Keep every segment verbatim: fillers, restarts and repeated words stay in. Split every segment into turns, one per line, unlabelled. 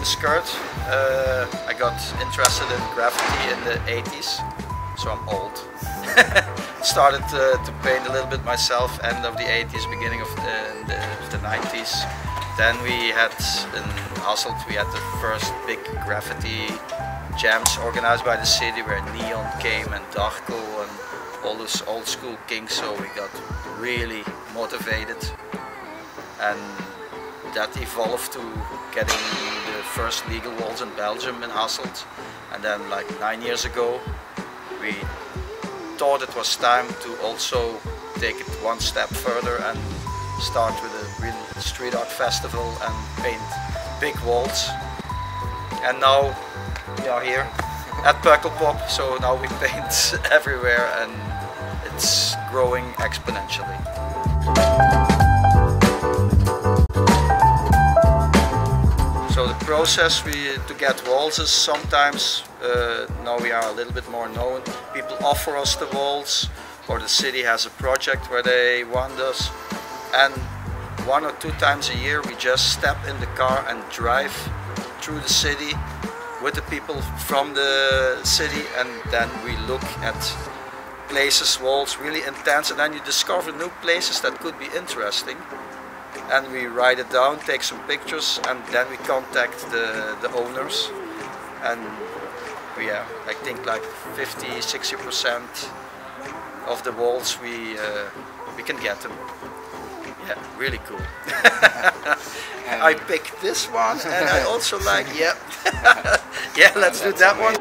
skirt. Uh, I got interested in graffiti in the eighties, so I'm old. Started uh, to paint a little bit myself end of the eighties, beginning of the, the, the nineties. Then we had in Hasselt, we had the first big graffiti jams organized by the city where Neon came and Darko and all those old school kings, so we got really motivated, and that evolved to getting the first legal walls in Belgium in Hasselt. And then like nine years ago we thought it was time to also take it one step further and start with a real street art festival and paint big walls. And now we are here at Pukkelpop, so now we paint everywhere and it's growing exponentially. So the process we, to get walls is sometimes, uh, now we are a little bit more known, people offer us the walls, or the city has a project where they want us, and one or two times a year we just step in the car and drive through the city with the people from the city, and then we look at places, walls, really intense, and then you discover new places that could be interesting. And we write it down, take some pictures, and then we contact the, the owners. And we have, I think, like fifty to sixty percent of the walls we, uh, we can get them. Yeah, really cool. I picked this one, and I also like, yeah, yeah, let's do that one.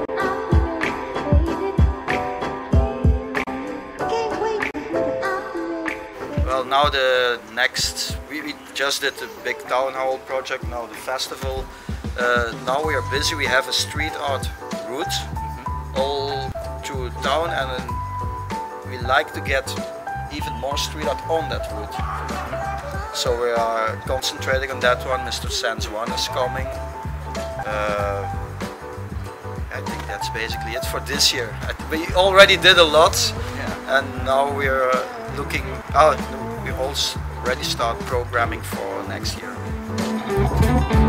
Well, now the next, we, we just did the big town hall project, now the festival. Uh, now we are busy, we have a street art route mm-hmm. all through town, and then we like to get even more street art on that route. Mm-hmm. So we are concentrating on that one. Mister Sands one is coming. Uh, I think that's basically it for this year. We already did a lot, yeah. And now we are looking out. We already start programming for next year.